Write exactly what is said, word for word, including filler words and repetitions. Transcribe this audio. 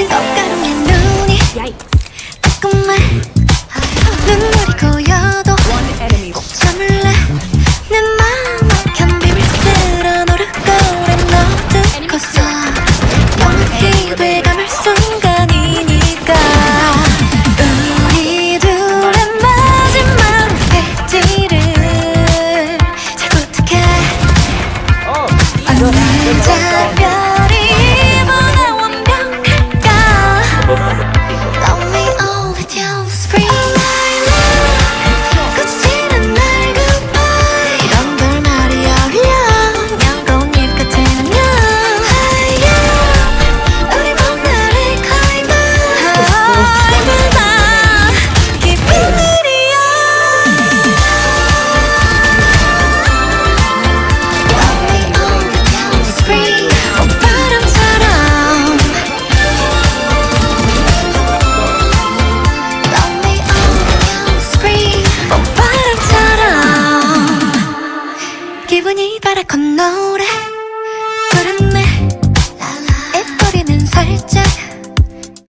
꽃가루의 눈이 따끔해 눈물이 고여도 꼭 참을래 내 맘 막힌 비밀 쓸어 노릇거린 너 듣고서 영원히 돼감을 순간이니까 우리 둘의 마지막 페이지를 잘 부탁해 어느 작별이 이보다 완벽할까 Love me all with you Scream my love 거치는 날 goodbye 이런 걸 말이야 yeah 양꽃잎 같은 안녕 yeah 우리 봄날을 climb 얼마나 깊은 일이야 Love me all with you Scream 봄바람처럼 Love me all with you Scream 봄바람처럼 기분이 바라건 노래